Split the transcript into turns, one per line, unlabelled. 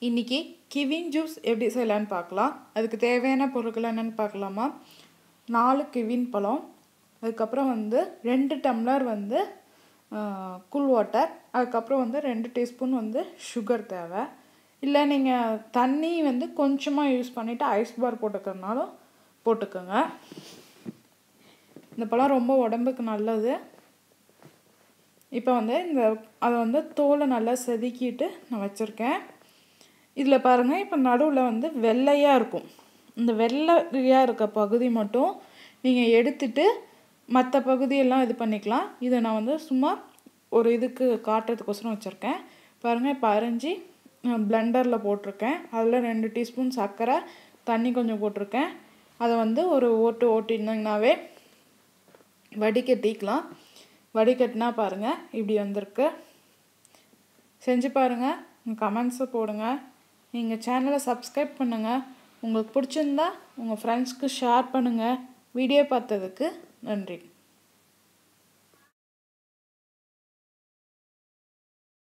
இன்றைக்கி கிவின் ஜூஸ் எப்படி செய்யலான்னு பார்க்கலாம். அதுக்கு தேவையான பொருட்கள் என்னென்னு பார்க்கலாமா. 4 கிவின் பழம், அதுக்கப்புறம் 2 டம்ளர் கூல் வாட்டர், அதுக்கப்புறம் 2 டீஸ்பூன் சுகர் தேவை. இல்லை நீங்கள் தண்ணி கொஞ்சமாக யூஸ் பண்ணிவிட்டு ஐஸ் பார் போட்டுக்கிறதுனாலும் போட்டுக்கோங்க. இந்த பழம் ரொம்ப உடம்புக்கு நல்லது. இப்போ அதை தோலை நல்லா செதுக்கிட்டு நான் வச்சுருக்கேன். இதில் பாருங்கள், இப்போ நடுவில் வெள்ளையாக இருக்கும். இந்த வெள்ளையாக இருக்க பகுதி மட்டும் நீங்கள் எடுத்துட்டு மற்ற பகுதியெல்லாம் இது பண்ணிக்கலாம். இதை நான் சும்மா ஒரு இதுக்கு காட்டுறதுக்கோசரம் வச்சுருக்கேன். பாருங்கள், இப்போ அரைஞ்சி பிளெண்டரில் போட்டிருக்கேன். அதில் 2 டீஸ்பூன் சர்க்கரை, தண்ணி கொஞ்சம் போட்டிருக்கேன். அதை ஒரு ஓட்டினீங்கன்னாவே வடிகட்டிக்கலாம். வடிகட்டினா பாருங்கள் இப்படி வந்திருக்கு. செஞ்சு பாருங்கள், கமெண்ட்ஸை போடுங்க. நீங்கள் சேனலை சப்ஸ்கிரைப் பண்ணுங்கள். உங்களுக்கு பிடிச்சிருந்தா உங்கள் ஃப்ரெண்ட்ஸ்க்கு ஷேர் பண்ணுங்கள். வீடியோ பார்த்ததுக்கு நன்றி.